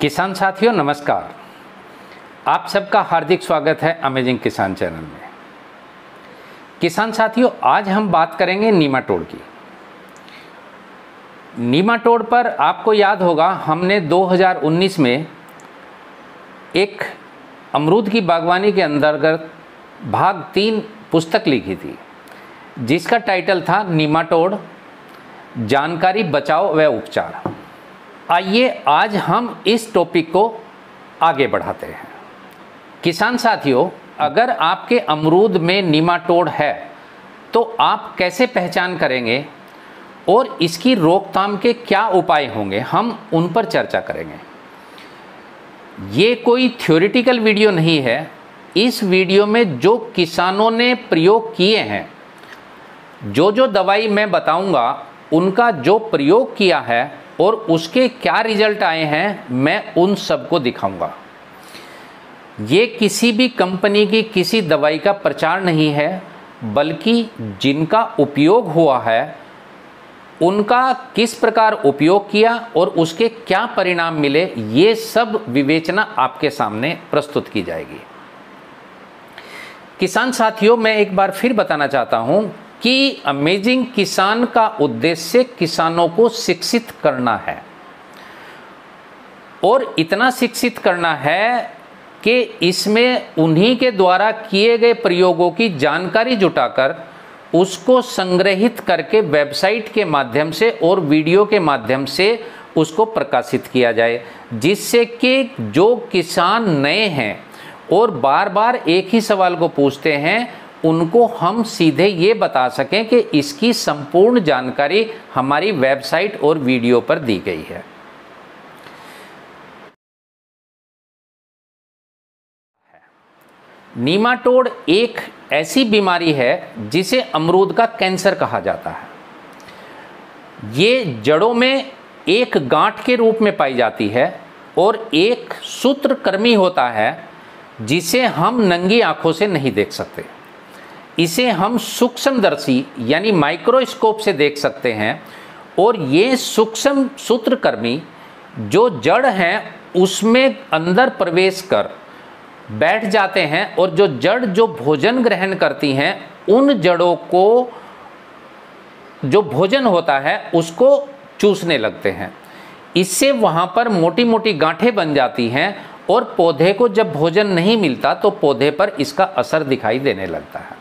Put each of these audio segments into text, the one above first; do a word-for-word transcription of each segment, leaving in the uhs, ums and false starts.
किसान साथियों नमस्कार। आप सबका हार्दिक स्वागत है अमेजिंग किसान चैनल में। किसान साथियों, आज हम बात करेंगे नीमाटोड की। नीमाटोड पर आपको याद होगा हमने दो हज़ार उन्नीस में एक अमरूद की बागवानी के अंतर्गत भाग तीन पुस्तक लिखी थी जिसका टाइटल था नीमाटोड जानकारी, बचाव व उपचार। आइए आज हम इस टॉपिक को आगे बढ़ाते हैं। किसान साथियों, अगर आपके अमरूद में नीमाटोड है तो आप कैसे पहचान करेंगे और इसकी रोकथाम के क्या उपाय होंगे, हम उन पर चर्चा करेंगे। ये कोई थ्योरेटिकल वीडियो नहीं है। इस वीडियो में जो किसानों ने प्रयोग किए हैं, जो जो दवाई मैं बताऊंगा उनका जो प्रयोग किया है और उसके क्या रिजल्ट आए हैं, मैं उन सबको दिखाऊंगा। ये किसी भी कंपनी की किसी दवाई का प्रचार नहीं है, बल्कि जिनका उपयोग हुआ है उनका किस प्रकार उपयोग किया और उसके क्या परिणाम मिले, ये सब विवेचना आपके सामने प्रस्तुत की जाएगी। किसान साथियों, मैं एक बार फिर बताना चाहता हूं कि अमेजिंग किसान का उद्देश्य किसानों को शिक्षित करना है और इतना शिक्षित करना है कि इसमें उन्हीं के द्वारा किए गए प्रयोगों की जानकारी जुटाकर उसको संग्रहित करके वेबसाइट के माध्यम से और वीडियो के माध्यम से उसको प्रकाशित किया जाए, जिससे कि जो किसान नए हैं और बार बार एक ही सवाल को पूछते हैं, उनको हम सीधे ये बता सकें कि इसकी संपूर्ण जानकारी हमारी वेबसाइट और वीडियो पर दी गई है। नीमाटोड एक ऐसी बीमारी है जिसे अमरूद का कैंसर कहा जाता है। ये जड़ों में एक गांठ के रूप में पाई जाती है और एक सूत्रकृमि होता है जिसे हम नंगी आंखों से नहीं देख सकते। इसे हम सूक्ष्मदर्शी यानी माइक्रोस्कोप से देख सकते हैं और ये सूक्ष्म सूत्रकृमि जो जड़ हैं उसमें अंदर प्रवेश कर बैठ जाते हैं और जो जड़ जो भोजन ग्रहण करती हैं उन जड़ों को जो भोजन होता है उसको चूसने लगते हैं। इससे वहाँ पर मोटी मोटी गांठें बन जाती हैं और पौधे को जब भोजन नहीं मिलता तो पौधे पर इसका असर दिखाई देने लगता है।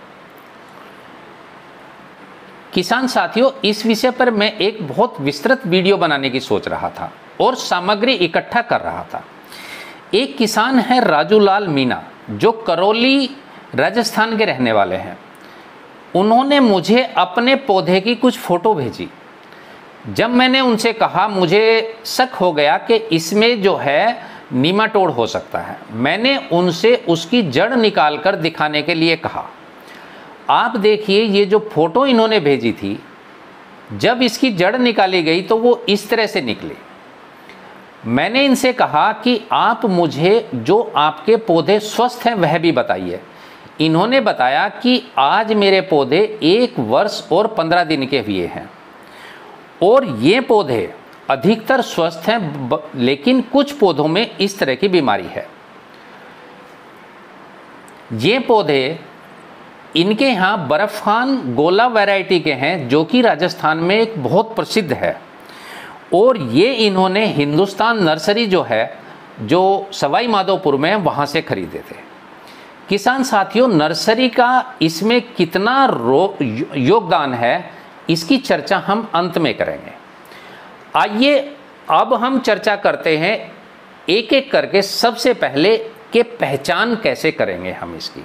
किसान साथियों, इस विषय पर मैं एक बहुत विस्तृत वीडियो बनाने की सोच रहा था और सामग्री इकट्ठा कर रहा था। एक किसान है राजूलाल मीना, जो करौली राजस्थान के रहने वाले हैं। उन्होंने मुझे अपने पौधे की कुछ फ़ोटो भेजी। जब मैंने उनसे कहा, मुझे शक हो गया कि इसमें जो है नीमाटोड हो सकता है, मैंने उनसे उसकी जड़ निकाल कर दिखाने के लिए कहा। आप देखिए, ये जो फ़ोटो इन्होंने भेजी थी, जब इसकी जड़ निकाली गई तो वो इस तरह से निकली। मैंने इनसे कहा कि आप मुझे जो आपके पौधे स्वस्थ हैं वह भी बताइए। इन्होंने बताया कि आज मेरे पौधे एक वर्ष और पंद्रह दिन के हुए हैं और ये पौधे अधिकतर स्वस्थ हैं, लेकिन कुछ पौधों में इस तरह की बीमारी है। ये पौधे इनके यहाँ बर्फखान गोला वैरायटी के हैं, जो कि राजस्थान में एक बहुत प्रसिद्ध है और ये इन्होंने हिंदुस्तान नर्सरी जो है, जो सवाई माधोपुर में, वहाँ से खरीदे थे। किसान साथियों, नर्सरी का इसमें कितना योगदान है, इसकी चर्चा हम अंत में करेंगे। आइए अब हम चर्चा करते हैं एक एक करके। सबसे पहले कि पहचान कैसे करेंगे हम इसकी।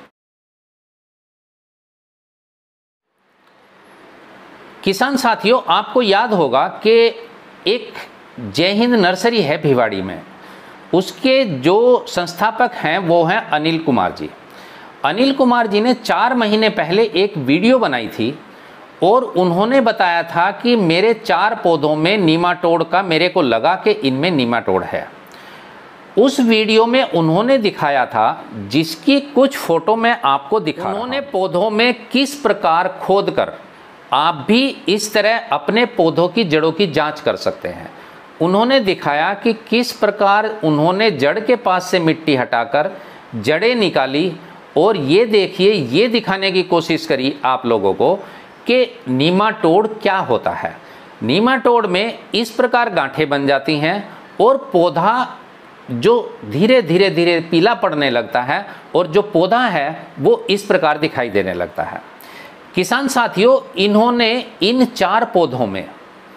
किसान साथियों, आपको याद होगा कि एक जय हिंद नर्सरी है भिवाड़ी में। उसके जो संस्थापक हैं वो हैं अनिल कुमार जी। अनिल कुमार जी ने चार महीने पहले एक वीडियो बनाई थी और उन्होंने बताया था कि मेरे चार पौधों में नीमाटोड का मेरे को लगा कि इनमें नीमाटोड है। उस वीडियो में उन्होंने दिखाया था, जिसकी कुछ फोटो मैं आपको दिखा। उन्होंने पौधों में किस प्रकार खोद कर आप भी इस तरह अपने पौधों की जड़ों की जांच कर सकते हैं। उन्होंने दिखाया कि किस प्रकार उन्होंने जड़ के पास से मिट्टी हटाकर जड़ें निकाली, और ये देखिए, ये दिखाने की कोशिश करी आप लोगों को कि नीमाटोड क्या होता है। नीमाटोड में इस प्रकार गांठें बन जाती हैं और पौधा जो धीरे धीरे धीरे पीला पड़ने लगता है, और जो पौधा है वो इस प्रकार दिखाई देने लगता है। किसान साथियों, इन्होंने इन चार पौधों में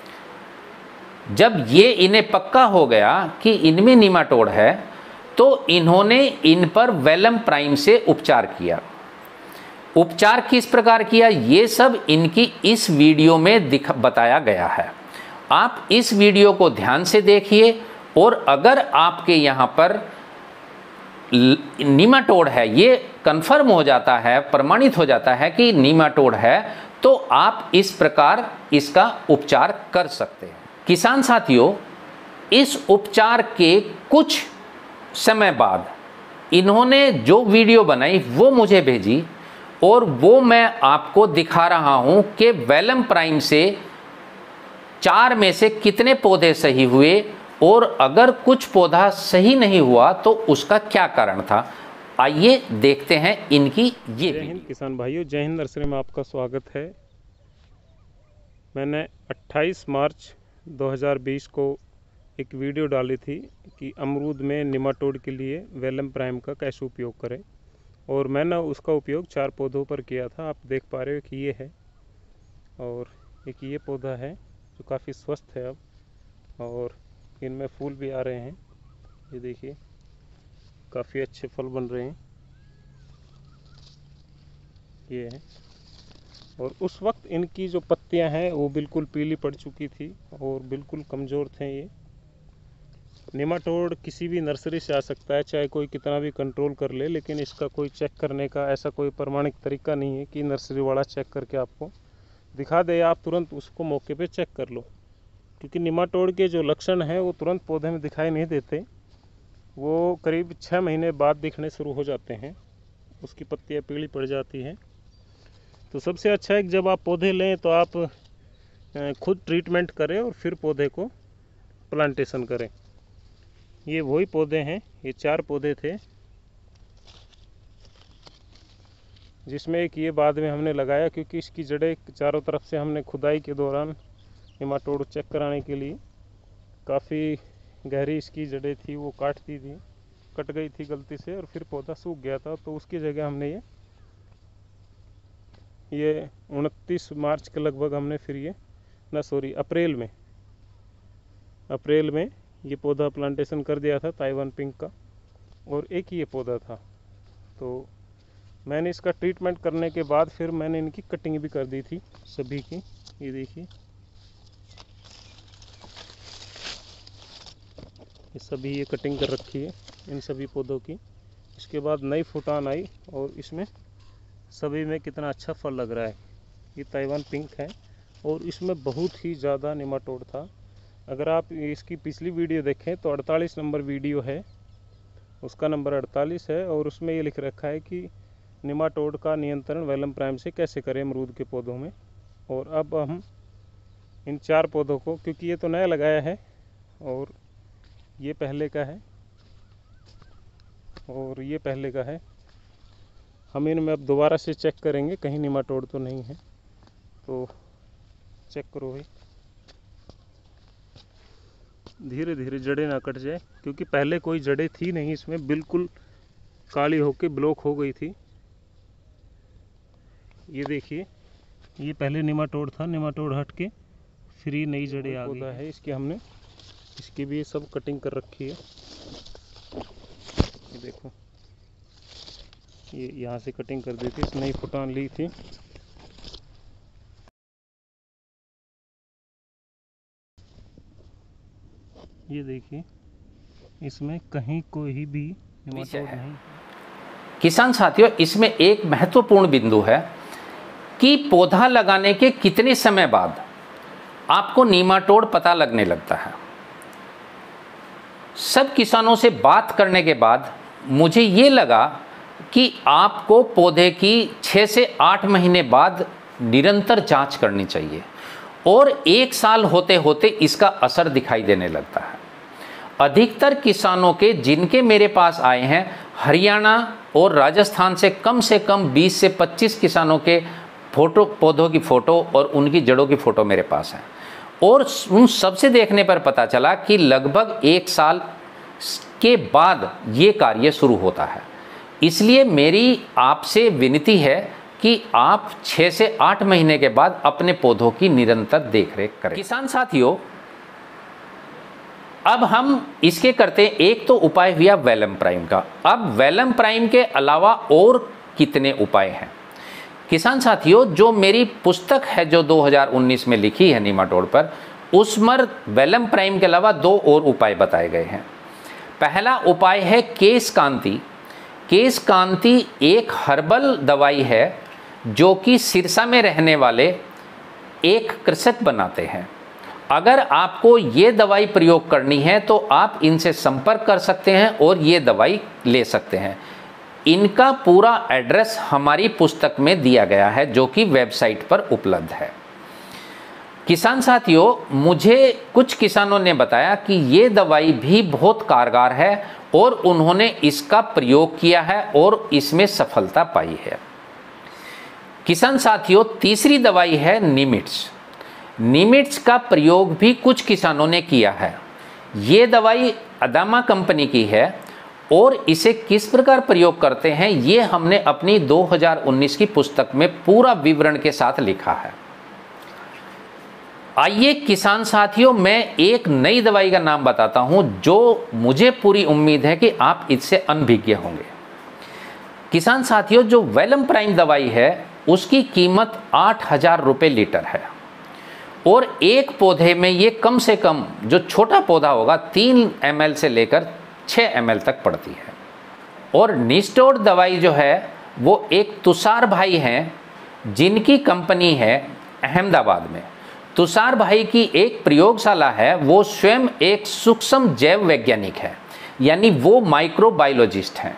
जब ये इन्हें पक्का हो गया कि इनमें नीमाटोड है, तो इन्होंने इन पर वेलम प्राइम से उपचार किया। उपचार किस प्रकार किया, ये सब इनकी इस वीडियो में दिख बताया गया है। आप इस वीडियो को ध्यान से देखिए, और अगर आपके यहाँ पर नीमाटोड है, ये कंफर्म हो जाता है, प्रमाणित हो जाता है कि नीमाटोड है, तो आप इस प्रकार इसका उपचार कर सकते हैं। किसान साथियों, इस उपचार के कुछ समय बाद इन्होंने जो वीडियो बनाई वो मुझे भेजी, और वो मैं आपको दिखा रहा हूं कि वेलम प्राइम से चार में से कितने पौधे सही हुए, और अगर कुछ पौधा सही नहीं हुआ तो उसका क्या कारण था। आइए देखते हैं इनकी ये। जय हिंद किसान भाइयों, जय हिंद नर्सरी में आपका स्वागत है। मैंने अट्ठाईस मार्च दो हज़ार बीस को एक वीडियो डाली थी कि अमरूद में निमाटोड के लिए वेलम प्राइम का कैसे उपयोग करें, और मैंने उसका उपयोग चार पौधों पर किया था। आप देख पा रहे हो कि ये है, और एक ये पौधा है जो काफ़ी स्वस्थ है अब, और इनमें फूल भी आ रहे हैं। ये देखिए, काफ़ी अच्छे फल बन रहे हैं। ये है, और उस वक्त इनकी जो पत्तियां हैं वो बिल्कुल पीली पड़ चुकी थी और बिल्कुल कमज़ोर थे। ये निमाटोड किसी भी नर्सरी से आ सकता है, चाहे कोई कितना भी कंट्रोल कर ले, लेकिन इसका कोई चेक करने का ऐसा कोई प्रमाणिक तरीका नहीं है कि नर्सरी वाला चेक करके आपको दिखा दे, आप तुरंत उसको मौके पे चेक कर लो। क्योंकि निमाटोड के जो लक्षण हैं वो तुरंत पौधे में दिखाई नहीं देते, वो करीब छः महीने बाद दिखने शुरू हो जाते हैं। उसकी पत्तियाँ पीली पड़ जाती हैं। तो सबसे अच्छा है कि जब आप पौधे लें तो आप खुद ट्रीटमेंट करें और फिर पौधे को प्लांटेशन करें। ये वही पौधे हैं, ये चार पौधे थे, जिसमें एक ये बाद में हमने लगाया, क्योंकि इसकी जड़ें चारों तरफ से हमने खुदाई के दौरान निमाटोड चेक कराने के लिए, काफ़ी गहरी इसकी जड़ें थी, वो काटती थी, कट गई थी गलती से, और फिर पौधा सूख गया था। तो उसकी जगह हमने ये ये उनतीस मार्च के लगभग हमने फिर ये ना सॉरी अप्रैल में अप्रैल में ये पौधा प्लांटेशन कर दिया था, ताइवान पिंक का। और एक ये पौधा था, तो मैंने इसका ट्रीटमेंट करने के बाद फिर मैंने इनकी कटिंग भी कर दी थी सभी की। ये देखिए, ये सभी ये कटिंग कर रखी है इन सभी पौधों की। इसके बाद नई फुटान आई, और इसमें सभी में कितना अच्छा फल लग रहा है। ये ताइवान पिंक है, और इसमें बहुत ही ज़्यादा निमाटोड था। अगर आप इसकी पिछली वीडियो देखें तो अड़तालीस नंबर वीडियो है, उसका नंबर अड़तालीस है, और उसमें ये लिख रखा है कि निमाटोड का नियंत्रण वेलम प्राइम से कैसे करें अमरूद के पौधों में। और अब हम इन चार पौधों को, क्योंकि ये तो नया लगाया है और ये पहले का है और ये पहले का है, हम इनमें अब दोबारा से चेक करेंगे कहीं निमाटोड तो नहीं है। तो चेक करो भाई, धीरे धीरे जड़ें ना कट जाए, क्योंकि पहले कोई जड़ें थी नहीं इसमें, बिल्कुल काली होके ब्लॉक हो गई थी। ये देखिए, ये पहले निमाटोड था, निमाटोड हट के फिर ये नई जड़ें आ गई है। इसकी हमने इसकी भी सब कटिंग कर रखी है। ये देखो, ये यहाँ से कटिंग कर दी थी, इस नई फुटान ली थी। ये देखिए, इसमें कहीं कोई भी निमाटोड नहीं। किसान साथियों, इसमें एक महत्वपूर्ण बिंदु है कि पौधा लगाने के कितने समय बाद आपको निमाटोड पता लगने लगता है। सब किसानों से बात करने के बाद मुझे ये लगा कि आपको पौधे की छः से आठ महीने बाद निरंतर जांच करनी चाहिए, और एक साल होते होते इसका असर दिखाई देने लगता है। अधिकतर किसानों के जिनके मेरे पास आए हैं, हरियाणा और राजस्थान से कम से कम बीस से पच्चीस किसानों के फोटो, पौधों की फ़ोटो और उनकी जड़ों की फ़ोटो मेरे पास है। और उन सबसे देखने पर पता चला कि लगभग एक साल के बाद ये कार्य शुरू होता है। इसलिए मेरी आपसे विनती है कि आप छः से आठ महीने के बाद अपने पौधों की निरंतर देखरेख करें। किसान साथियों, अब हम इसके करते हैं, एक तो उपाय हुआ वेलम प्राइम का। अब वेलम प्राइम के अलावा और कितने उपाय हैं किसान साथियों? जो मेरी पुस्तक है जो दो हज़ार उन्नीस में लिखी है नीमाटोड पर, उसमें वेलम प्राइम के अलावा दो और उपाय बताए गए हैं। पहला उपाय है केश कांति। केश कांति एक हर्बल दवाई है जो कि सिरसा में रहने वाले एक कृषक बनाते हैं। अगर आपको ये दवाई प्रयोग करनी है तो आप इनसे संपर्क कर सकते हैं और ये दवाई ले सकते हैं। इनका पूरा एड्रेस हमारी पुस्तक में दिया गया है जो कि वेबसाइट पर उपलब्ध है। किसान साथियों, मुझे कुछ किसानों ने बताया कि ये दवाई भी बहुत कारगर है और उन्होंने इसका प्रयोग किया है और इसमें सफलता पाई है। किसान साथियों, तीसरी दवाई है निमिट्स। निमिट्स का प्रयोग भी कुछ किसानों ने किया है। ये दवाई अदामा कंपनी की है और इसे किस प्रकार प्रयोग करते हैं ये हमने अपनी दो हज़ार उन्नीस की पुस्तक में पूरा विवरण के साथ लिखा है। आइए किसान साथियों, मैं एक नई दवाई का नाम बताता हूं जो मुझे पूरी उम्मीद है कि आप इससे अनभिज्ञ होंगे। किसान साथियों, जो वेलम प्राइम दवाई है उसकी कीमत आठ हजार रुपये लीटर है और एक पौधे में ये कम से कम, जो छोटा पौधा होगा, तीन एम एल से लेकर छः एम एल तक पड़ती है। और निस्टोड दवाई जो है वो एक तुषार भाई हैं जिनकी कंपनी है अहमदाबाद में। तुषार भाई की एक प्रयोगशाला है, वो स्वयं एक सूक्ष्म जैव वैज्ञानिक है, यानी वो माइक्रोबायोलॉजिस्ट हैं,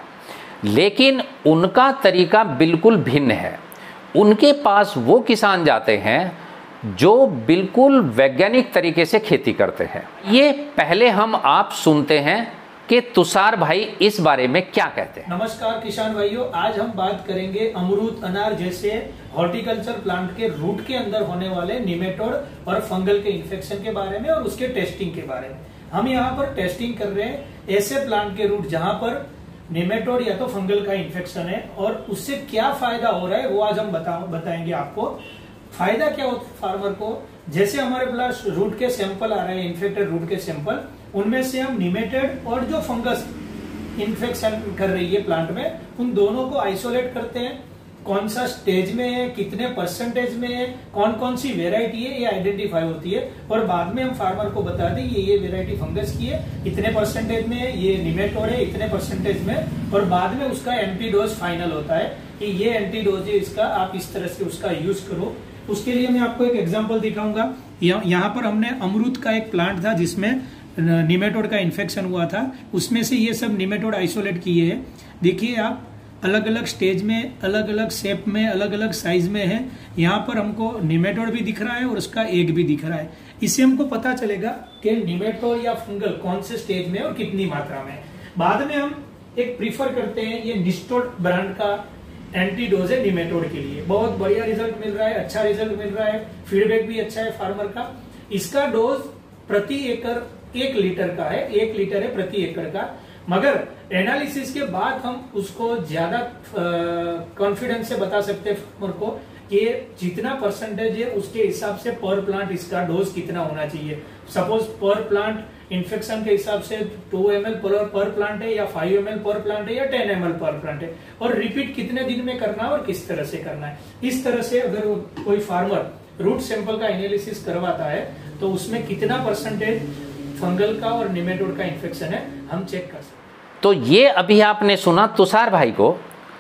लेकिन उनका तरीका बिल्कुल भिन्न है। उनके पास वो किसान जाते हैं जो बिल्कुल वैज्ञानिक तरीके से खेती करते हैं। ये पहले हम आप सुनते हैं कि तुषार भाई इस बारे में क्या कहते हैं। नमस्कार किसान भाइयों, आज हम बात करेंगे अमरूद, अनार जैसे हॉर्टिकल्चर प्लांट के रूट के अंदर होने वाले निमेटोड और फंगल के इन्फेक्शन के बारे में और उसके टेस्टिंग के बारे में। हम यहाँ पर टेस्टिंग कर रहे हैं ऐसे प्लांट के रूट जहां पर निमेटोड या तो फंगल का इन्फेक्शन है और उससे क्या फायदा हो रहा है वो आज हम बता बताएंगे आपको। फायदा क्या होता है फार्मर को, जैसे हमारे पास रूट के सैंपल आ रहे हैं, इन्फेक्टेड रूट के सैंपल, उनमें से हम निमेटेड और जो फंगस इन्फेक्शन कर रही है प्लांट में, उन दोनों को आइसोलेट करते हैं। कौन सा स्टेज में है, कितने परसेंटेज में है, कौन कौन सी वेराइटी है, ये आइडेंटिफाई होती है और बाद में हम फार्मर को बता दें ये ये वेराइटी फंगस की है, इतने परसेंटेज में है, ये निमेटोड है इतने परसेंटेज में, और बाद में उसका एंटीडोज फाइनल होता है कि ये एंटीडोज है इसका, आप इस तरह से उसका यूज करो। उसके लिए मैं आपको एक एग्जाम्पल दिखाऊंगा। यहाँ पर हमने अमरूद का एक प्लांट था जिसमें निमेटोड का इन्फेक्शन हुआ था, उसमें से ये सब निमेटोड आइसोलेट किए हैं। देखिए आप, अलग अलग स्टेज में, अलग अलग शेप में, अलग अलग साइज में है। यहाँ पर हमको निमेटोड भी दिख रहा है और उसका एग भी दिख रहा है। इससे हमको पता चलेगा कि निमेटोड या फंगल कौन से स्टेज में और कितनी मात्रा में। बाद में हम एक प्रीफर करते हैं ये निस्टोड ब्रांड का एंटीडोज है निमेटोड के लिए। बहुत बढ़िया रिजल्ट मिल रहा है, अच्छा रिजल्ट मिल रहा है, फीडबैक भी अच्छा है फार्मर का। इसका डोज प्रति एकड़ एक लीटर का है, एक लीटर है प्रति एकड़ का, मगर एनालिसिस के बाद हम उसको ज्यादा कॉन्फिडेंस से बता सकते हैं फार्मर को कि जितना परसेंटेज है उसके हिसाब से पर प्लांट इसका डोज कितना होना चाहिए। सपोज पर प्लांट इन्फेक्शन के हिसाब से टू एम एल पर प्लांट है या फाइव एम एल पर प्लांट है या टेन एम एल पर प्लांट है, और रिपीट कितने दिन में करना है और किस तरह से करना है। इस तरह से अगर कोई फार्मर रूट सैंपल का एनालिसिस करवाता है तो उसमें कितना परसेंटेज फंगल का और निमेटोड का इन्फेक्शन है हम चेक कर सकते हैं। तो ये अभी आपने सुना तुषार भाई को।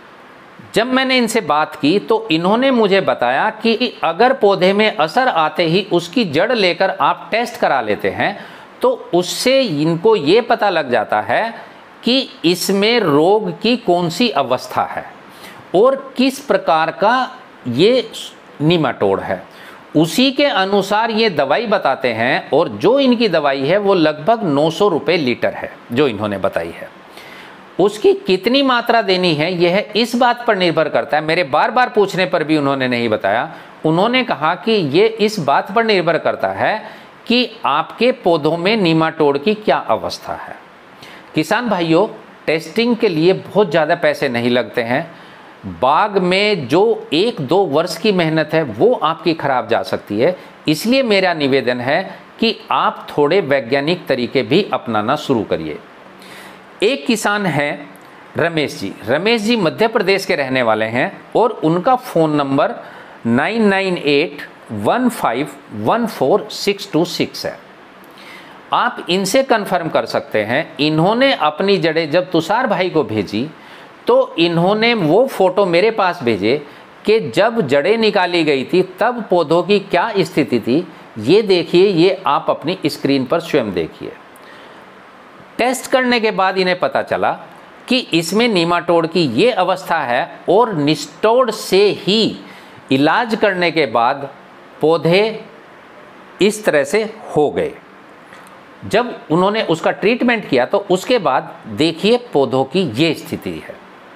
जब मैंने इनसे बात की तो इन्होंने मुझे बताया कि अगर पौधे में असर आते ही उसकी जड़ लेकर आप टेस्ट करा लेते हैं तो उससे इनको ये पता लग जाता है कि इसमें रोग की कौन सी अवस्था है और किस प्रकार का ये निमेटोड है। उसी के अनुसार ये दवाई बताते हैं, और जो इनकी दवाई है वो लगभग नौ सौ रुपये लीटर है जो इन्होंने बताई है। उसकी कितनी मात्रा देनी है यह इस बात पर निर्भर करता है। मेरे बार बार पूछने पर भी उन्होंने नहीं बताया। उन्होंने कहा कि ये इस बात पर निर्भर करता है कि आपके पौधों में नीमाटोड की क्या अवस्था है। किसान भाइयों, टेस्टिंग के लिए बहुत ज़्यादा पैसे नहीं लगते हैं। बाग में जो एक दो वर्ष की मेहनत है वो आपकी खराब जा सकती है। इसलिए मेरा निवेदन है कि आप थोड़े वैज्ञानिक तरीके भी अपनाना शुरू करिए। एक किसान हैं रमेश जी। रमेश जी मध्य प्रदेश के रहने वाले हैं और उनका phone number nine nine eight one five one four six two six है। आप इनसे कंफर्म कर सकते हैं। इन्होंने अपनी जड़ें जब तुषार भाई को भेजी तो इन्होंने वो फ़ोटो मेरे पास भेजे कि जब जड़ें निकाली गई थी तब पौधों की क्या स्थिति थी। ये देखिए, ये आप अपनी स्क्रीन पर स्वयं देखिए। टेस्ट करने के बाद इन्हें पता चला कि इसमें नीमाटोड की ये अवस्था है, और निस्टोड से ही इलाज करने के बाद पौधे इस तरह से हो गए। जब उन्होंने उसका ट्रीटमेंट किया तो उसके बाद देखिए पौधों की ये स्थिति है।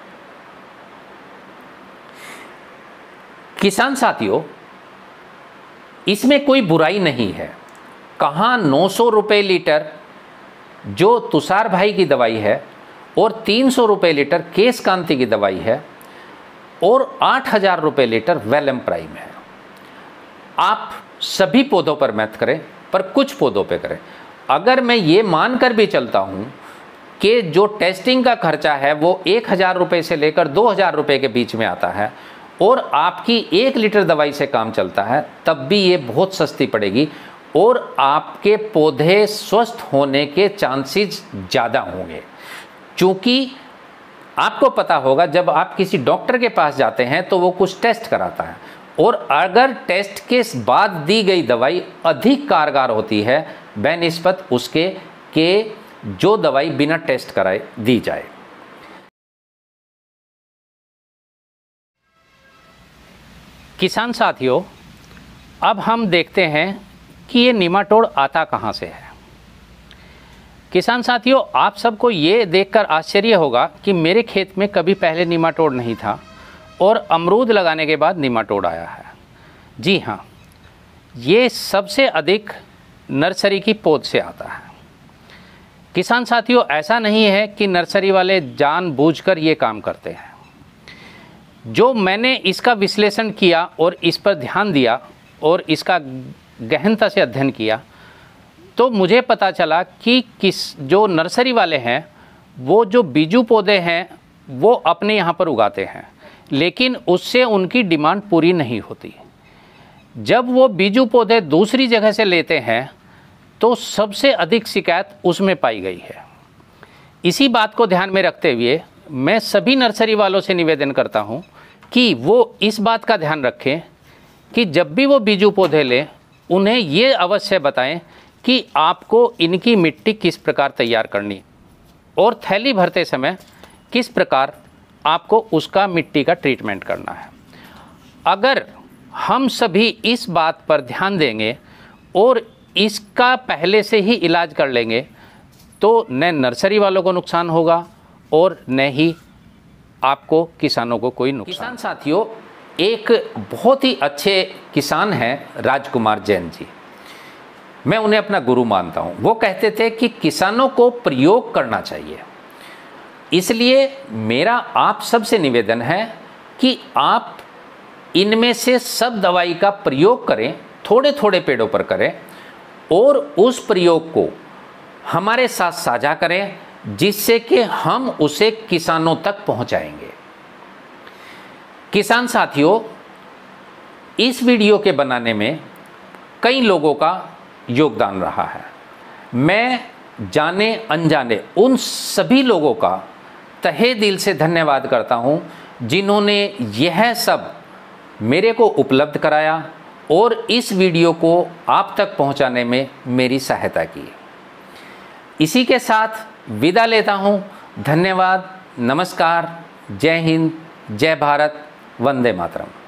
किसान साथियों, इसमें कोई बुराई नहीं है। कहाँ नौ सौ रुपये लीटर जो तुषार भाई की दवाई है और तीन सौ रुपये लीटर केश कांति की दवाई है और आठ हज़ार रुपये लीटर वेलम प्राइम है। आप सभी पौधों पर मत करें, पर कुछ पौधों पे करें। अगर मैं ये मानकर भी चलता हूँ कि जो टेस्टिंग का खर्चा है वो एक हज़ार रुपये से लेकर दो हज़ार रुपये के बीच में आता है और आपकी एक लीटर दवाई से काम चलता है, तब भी ये बहुत सस्ती पड़ेगी और आपके पौधे स्वस्थ होने के चांसेस ज़्यादा होंगे। क्योंकि आपको पता होगा जब आप किसी डॉक्टर के पास जाते हैं तो वो कुछ टेस्ट कराता है, और अगर टेस्ट के बाद दी गई दवाई अधिक कारगर होती है बेनिस्बत उसके के जो दवाई बिना टेस्ट कराए दी जाए। किसान साथियों, अब हम देखते हैं कि ये नीमाटोड आता कहाँ से है। किसान साथियों, आप सबको ये देखकर आश्चर्य होगा कि मेरे खेत में कभी पहले नीमाटोड नहीं था और अमरूद लगाने के बाद नीमाटोड आया है। जी हाँ, ये सबसे अधिक नर्सरी की पौध से आता है। किसान साथियों, ऐसा नहीं है कि नर्सरी वाले जानबूझकर ये काम करते हैं। जो मैंने इसका विश्लेषण किया और इस पर ध्यान दिया और इसका गहनता से अध्ययन किया तो मुझे पता चला कि किस जो नर्सरी वाले हैं वो जो बीजू पौधे हैं वो अपने यहाँ पर उगाते हैं, लेकिन उससे उनकी डिमांड पूरी नहीं होती। जब वो बीजू पौधे दूसरी जगह से लेते हैं तो सबसे अधिक शिकायत उसमें पाई गई है। इसी बात को ध्यान में रखते हुए मैं सभी नर्सरी वालों से निवेदन करता हूँ कि वो इस बात का ध्यान रखें कि जब भी वो बीजू पौधे लें उन्हें ये अवश्य बताएं कि आपको इनकी मिट्टी किस प्रकार तैयार करनी और थैली भरते समय किस प्रकार आपको उसका मिट्टी का ट्रीटमेंट करना है। अगर हम सभी इस बात पर ध्यान देंगे और इसका पहले से ही इलाज कर लेंगे तो न नर्सरी वालों को नुकसान होगा और न ही आपको किसानों को कोई नुकसान। किसान साथियों, एक बहुत ही अच्छे किसान हैं राजकुमार जैन जी। मैं उन्हें अपना गुरु मानता हूं। वो कहते थे कि किसानों को प्रयोग करना चाहिए। इसलिए मेरा आप सबसे निवेदन है कि आप इनमें से सब दवाई का प्रयोग करें, थोड़े थोड़े पेड़ों पर करें और उस प्रयोग को हमारे साथ साझा करें जिससे कि हम उसे किसानों तक पहुंचाएंगे। किसान साथियों, इस वीडियो के बनाने में कई लोगों का योगदान रहा है। मैं जाने अनजाने उन सभी लोगों का तहे दिल से धन्यवाद करता हूं जिन्होंने यह सब मेरे को उपलब्ध कराया और इस वीडियो को आप तक पहुंचाने में मेरी सहायता की। इसी के साथ विदा लेता हूं। धन्यवाद, नमस्कार, जय हिंद, जय भारत, वंदे मातरम।